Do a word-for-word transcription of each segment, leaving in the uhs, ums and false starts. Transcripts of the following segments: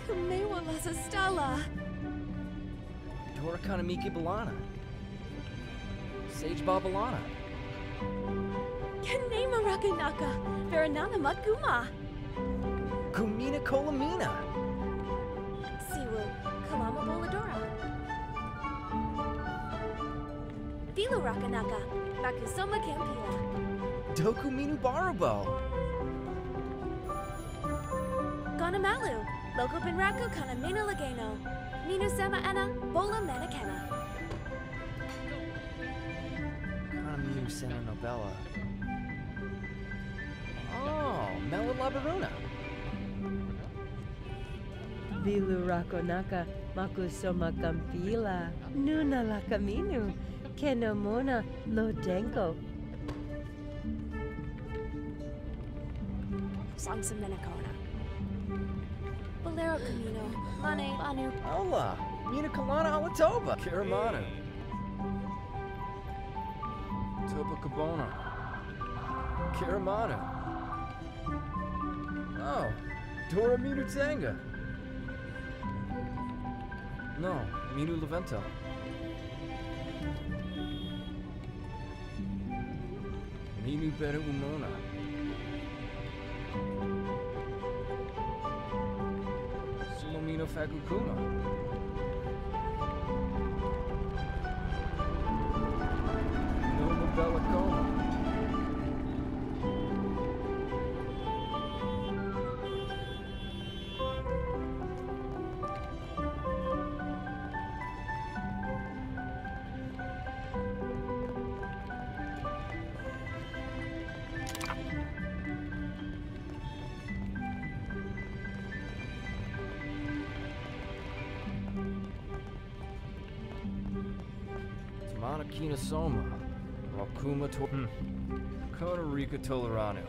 Kumewa las Estala. Dorakanamiki Balana. Sage Babalana. Kanema Rakanaka. Veranana Makuma. Kumina Kolamina. Siwu. Kalama Boladora. Filu Rakanaka. Bakusoma Campila. Doku Minu Barubo. Gonamalu. Loco Benraku Kanamina Lagano. Minu Sama Ana. Bola Manakena. Kanaminu Sena Nobella. Oh, Mela Labaruna. Vilu Rakonaka, Makusoma Campila, Nuna la Caminu, Kenomona Lodenko. Sangsam Menacona. Bolero Camino. Mane Banu. Ola. Mina Kalana Alatoba. Kiramanu. Toba Cabona. Kiramanu. Oh, Dora Minu Tanga. No, Minu Levento. Minu Beru Umona. Sulomino Fagukuma. Noma Bella Coma. Manakina Soma, Wakuma to hmm. Costa Rica Tolerano.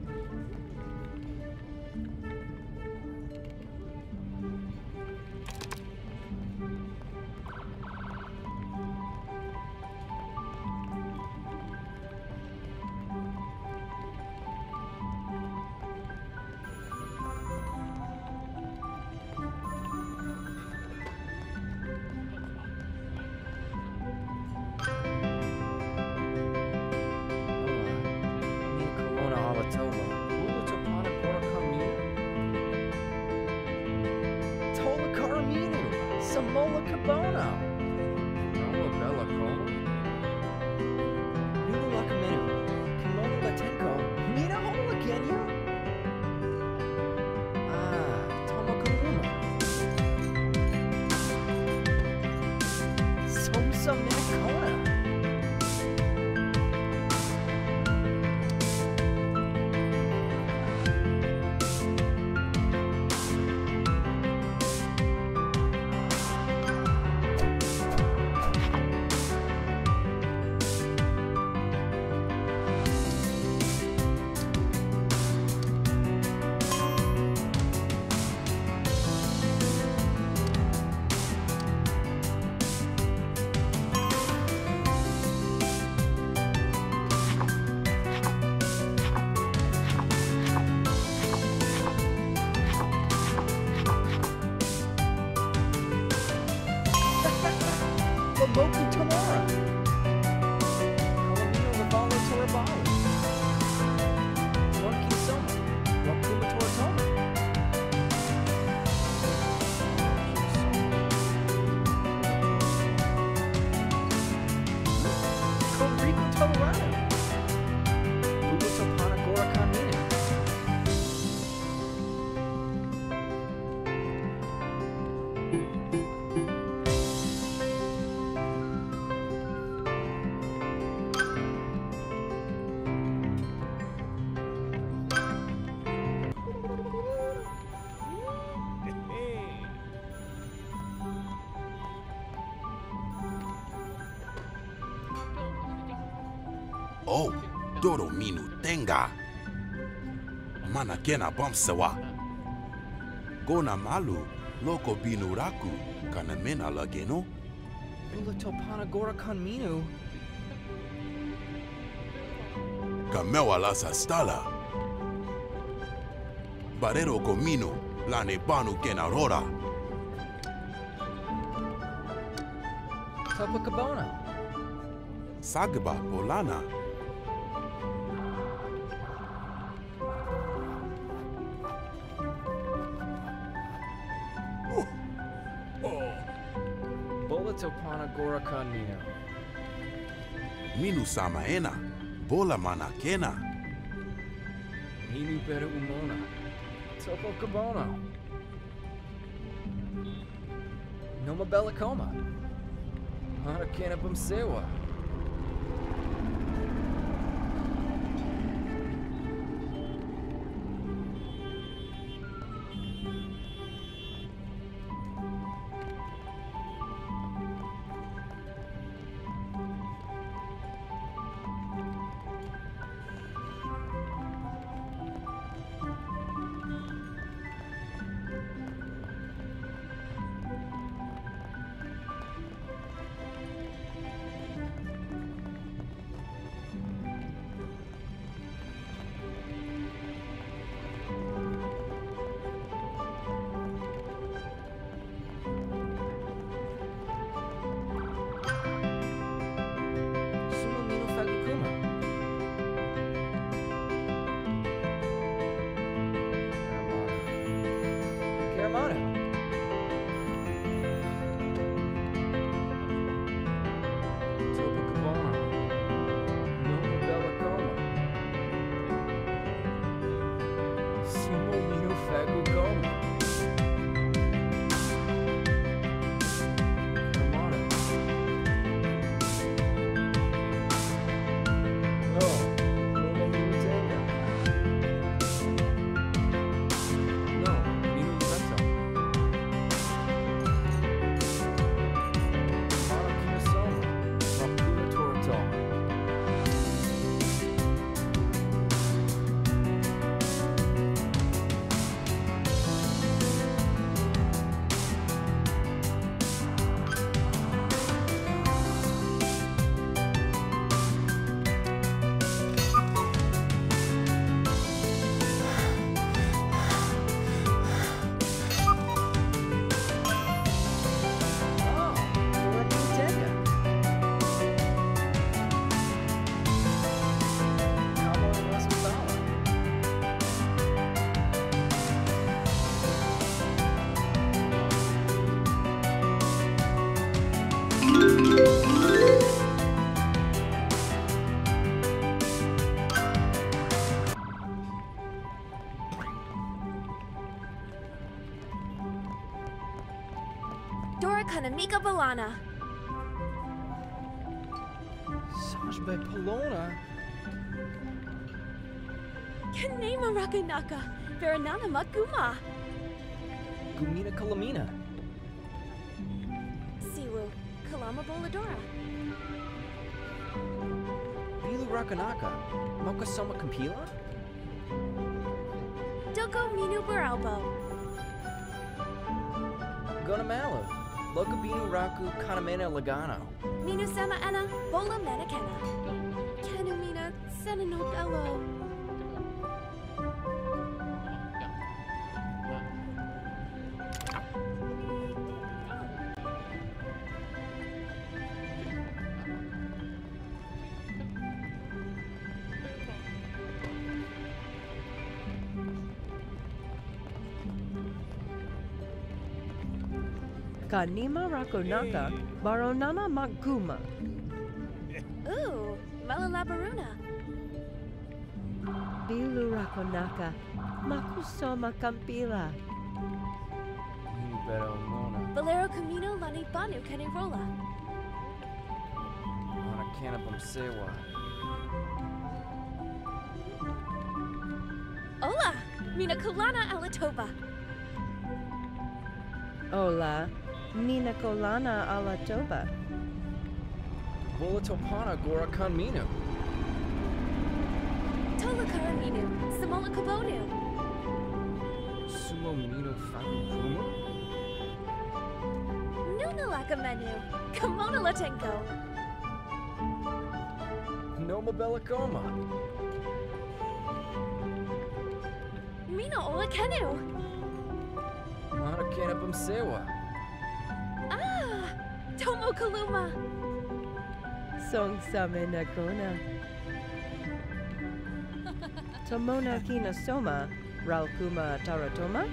Samola Cabona. Noma Bella Coma. Nuna Lakamenu. Kimono Latenko. Mina Hola Kenya. Ah, Tomakuruma. Somsa Minakona. Moku Tamara. Alamino Lavalo Torabalo. Monkey Soma. Wakuma Toratoma. Costa Rica Tolerano. Bubasopana Gorakamina. Oh, Doro Minu Tenga. Mana kena bamsewa. Gona malu, loko binu raku, kana mena lageno. Bula Topana Gorakan Minu. Kamewa lasa stala. Barero komino, Lane banu kena rora. Topacabona. Sagaba polana. Bola Topana Gorakan Mino. Minu sama ena. Bola mana kena. Minu Beta Umona. Topacabona. Noma Bellicoma. Hana Canabum Sewa. Sumo Mino Fagukuma. Caramano. Topacabona. Noma Bellicoma. Sumo Mino Fagukoma. Caramano. No, Noma Mino Tenga. No, Mino Vento. Mano Kinosoma. Mapuna Toratoma. Oh, Gorakan Tenga. Cabo and Rascala. Dora Kanamika Balana. Sajbe Polona. Kanema Rakanaka. Veranana Makuma. Gumina Kalamina. Siwu. Kalama Boladora. Bilu Rakanaka. Mokasoma Kampila. Doko Minu Baralbo. Gonamalu. Lokabinu Raku Kanamena Lagano. Minu Sama Ana. Bola Manakena. Kanumina Senano Bello. Kanima Rakonaka, Baronana Maguma. Ooh, Malalabaruna. Bilu Rakonaka, Makusoma Kampila. Minu Beta Umona. Valero Camino Lani Banu Kanirola. Hana Canabum Sewa. Hola, Mina Kolana Alatoba. Ola, Nina Kolana Alatoba. Bola Topana Gorakan Mino. Tola Karaminu. Samola Kabonu. Sumo Mino Fagukuma. Nuna Lakamenu. Kimona Latenko. Noma Bellicoma. Mina Ola Kenu. Marakena Bumsewa. Ah! Tomo Kaluma! Song Same Nakona. Tomona Kina Soma, Ralkuma Taratoma.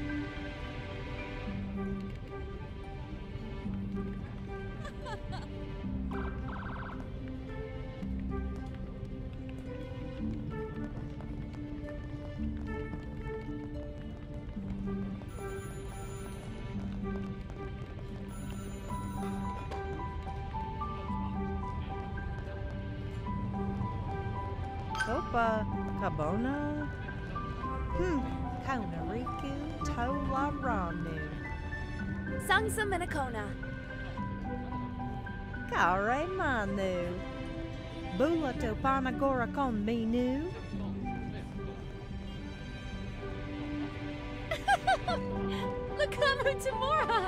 Topa Kabona. Hmm, Kaunariku Tola Ranu. Sangsa Minakona. Kare Manu. Bula Topanagora Kon Minu. Lakamu Tamora!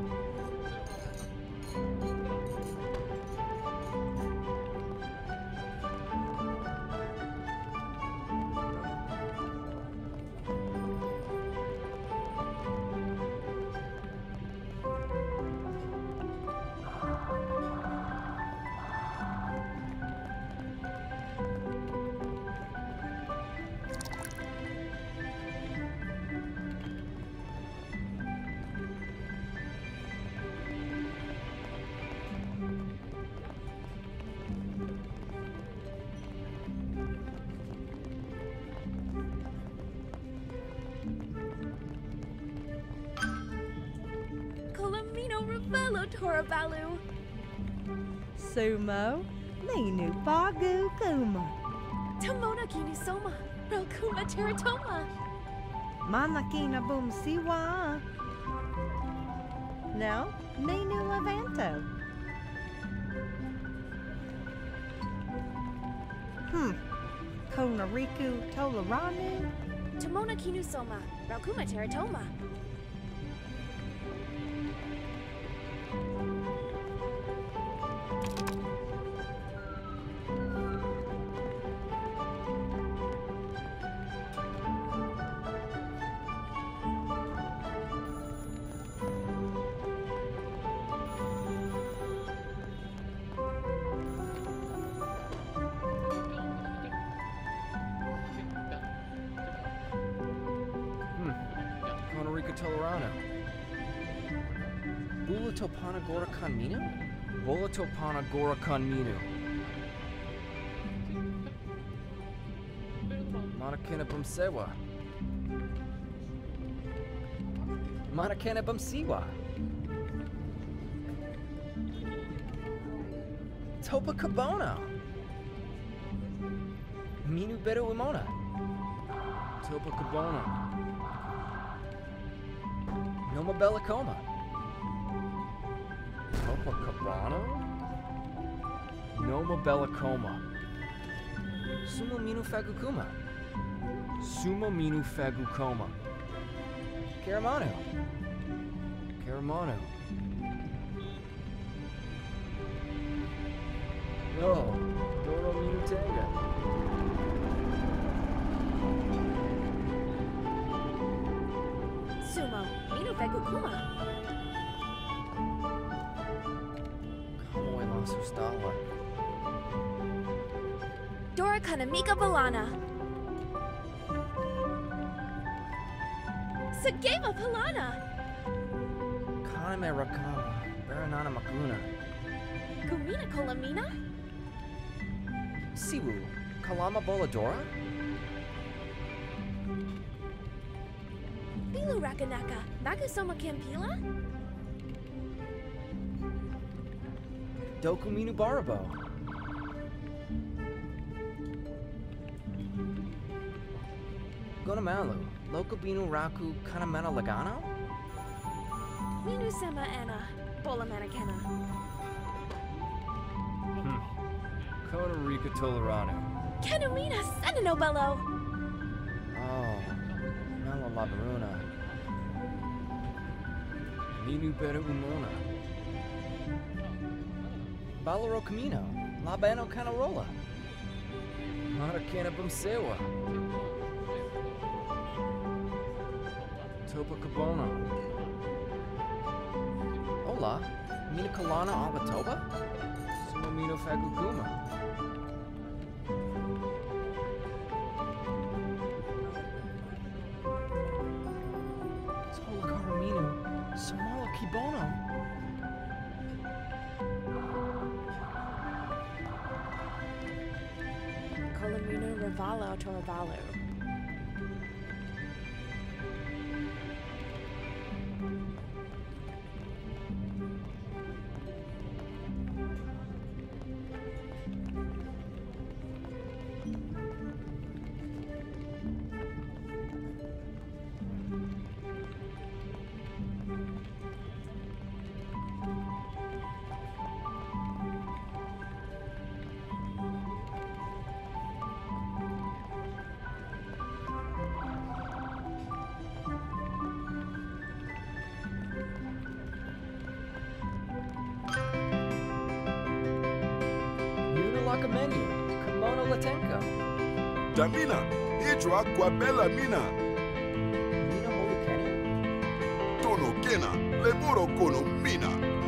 Colomino Ravello Torabalu. Sumo. Ninu Bagu Kuma. Tomona Kinu Soma. Rokuma Teratoma. Manakina Boom Siwa. Now, Ninu Levanto. Hmm. Konariku Tolaranu. Tomona Kinu Soma. Rokuma Teratoma. Konarika Tolerano. Bula Topana Gora Conmino? Bola Topana Gora Conmino. Manakena Bumsewa. Manakena Bumsiwa. Topa Cabona. Minu Beto Imona. Topa Cabona. Noma Bellicoma. Topa Cabana? Noma Bellicoma. Sumo Minu Fagukuma. Sumo Minu Fagukoma. Caramano. Caramano. Oh, Doro Minu Tanga. Sumo. Minu Fegukuma. Kamoy Lasu Stala. Dora Kanamika Balana. Sagema Palana. Kaname Rakama. Baranana Makuna. Kumina Kolamina. Siwu. Kalama Boladora? Bilu Rakanaka. Makusoma Kampila. Doku Minu Barabo. Gonamalu. Lokobinu Raku Kanamena Lagano? Minu Sema Anna. Bola Manakena. Hmm. Konarika Tolerano. Kenumina Senanobello. Oh. Mela Labaruna. Minu Beta Umona. Balaro Camino. Labano Canarola. Marakana Bumsewa. Topa Cabona. Bola, Mina Kalana Alatoba, Sumamino Faguguma. Tola Karamino, Samala Kibono. Colomino Rivalo Torvalo. Menu, Kimono Latenko. Tamina, hidro aqua bella mina. Mina Holukene. Tono kena, leboro kono mina.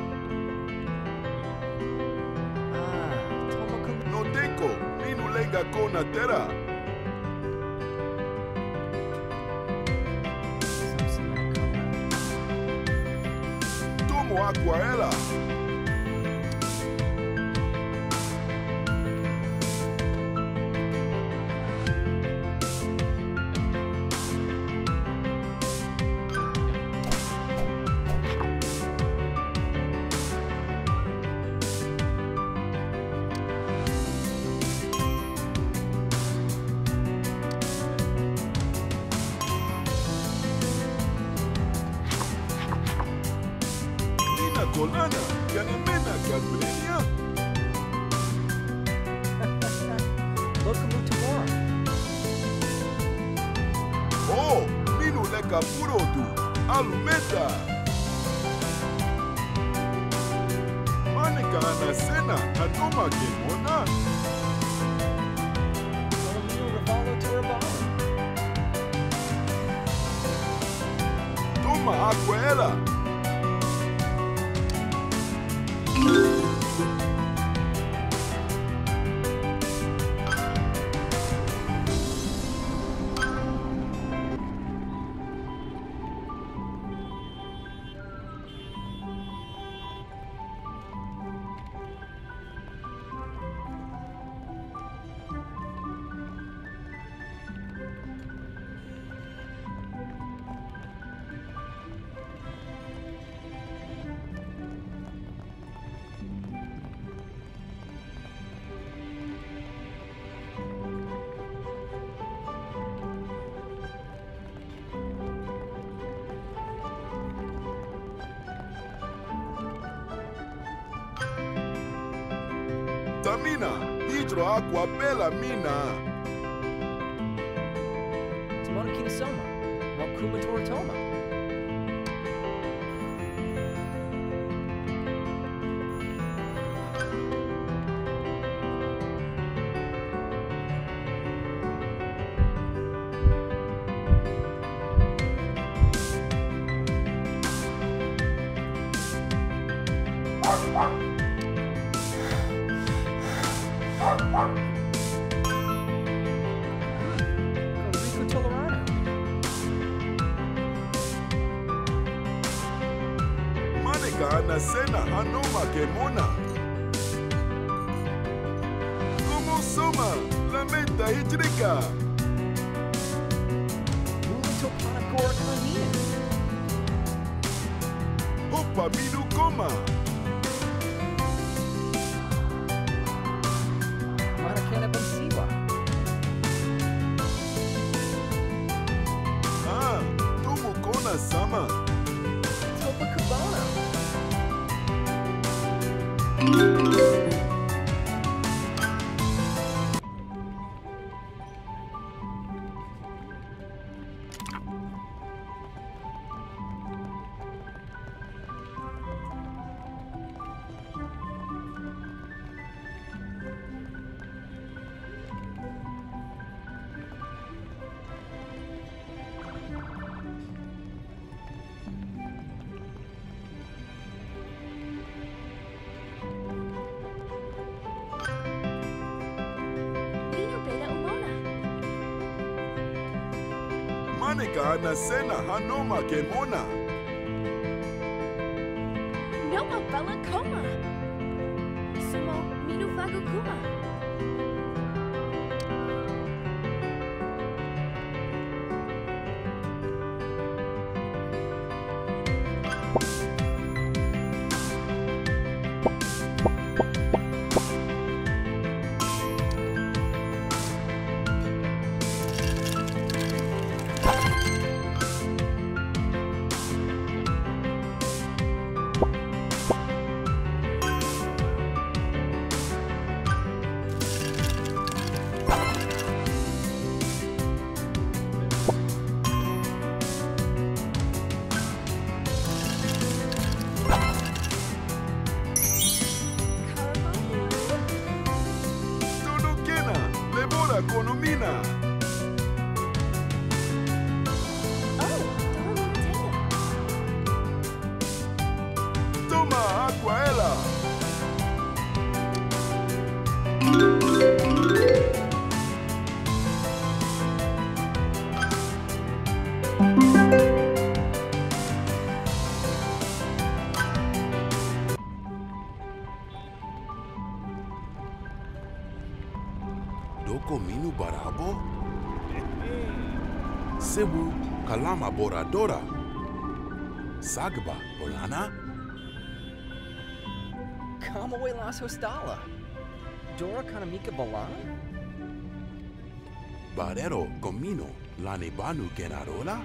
Ah, Tomoko. No tenko, minu lenga kona terra. Tomo aqua ela. Colana, Yanamena, Gabriela. Locomotive Tamora. Oh, Minu leka puro tu, alumeta. Manika anasena, anoma kemona. Colomino Rivalo Torabalo. Toma aquela. Tamina, hidro aqua bella mina. Tomono Kinasoma, Wakuma Toratoma. Rico Tolerano. Manika anasena, anoma kemona. Como soma, la meta hidrica. Mulito Panagora Kanina. Opa, minu coma. Manakana Bensiwa. Ah, tomo kona sama. Topa Kubana. Monica anasena hanoma kemona. Noma Bella Coma. Sumo Minu Fagukuma. Tolokena, lebora konomina. Oh, Dora Minatena. Toma aquaela. Doko minu barabo? Sebu kalama boradora. Sagba bolana? Come away las hostala. Dora Kanamika Balana? Barero comino lane banu kenarola?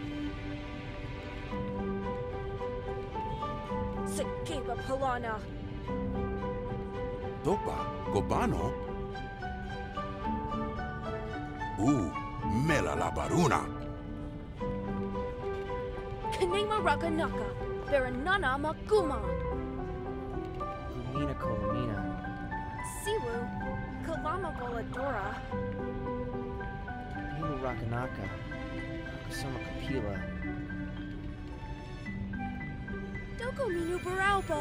Sakeba Polana. Topa cobano? Uh, mela la baruna. Kanema Rakanaka. Veranana Makuma. Gumina Kolomina. Siwu. Kalama Voladora. Minu Rakanaka. Hakusama Kapila. Doko Minu Baralbo.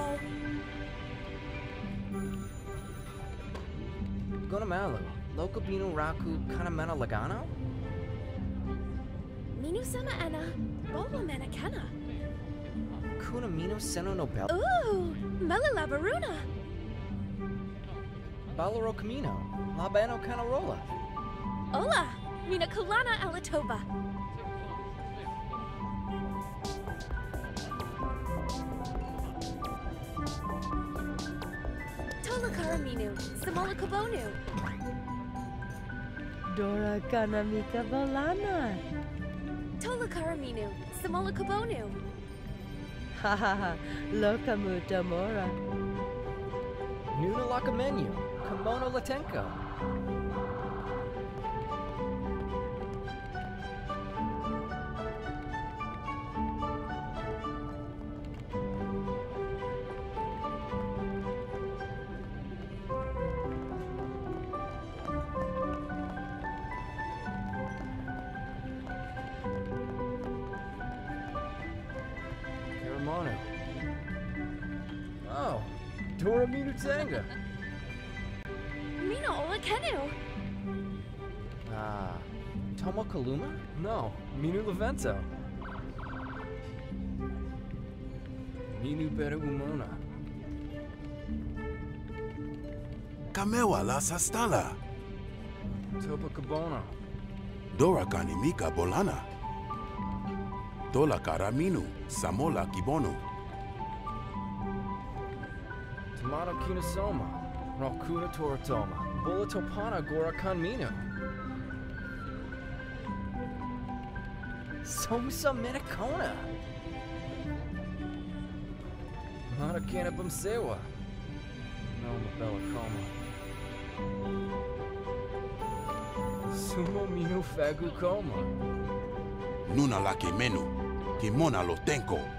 Gonamalu. Lokabino Raku Kanamena Lagano? Minu Sama Ena. Bola Manakana. Kunamino Seno Nobel? Ooh, Mela Labaruna. Balaro Camino. Labano Canarola. Hola, Mina Kalana Alatova. Tola Karaminu, Samola Kabonu. Dora Kanamika Bolana. Tola Karaminu, Samola Kabonu. Ha ha ha. Lokamu Damora. Nuna Lakamenu. Kimono Latenko. Karamono. Oh, Dora Minu Tanga. Mina Ola Kenu. Ah, Tomo Kaluma? No, Minu Levento. Minu Beru Umona. Kamewa la sastala. Topa Kabono. Dora kanimika bolana. Tola karaminu samola kibono. Tomato Kinasoma. Rokuna Toratoma. Bola Topana Gora Kanmino. Somsa Minakona. Marakana Bumsewa. Noma Bella Coma. Sumo Mino Fagu Coma. Nuna la que menu. Kimona lo tenko.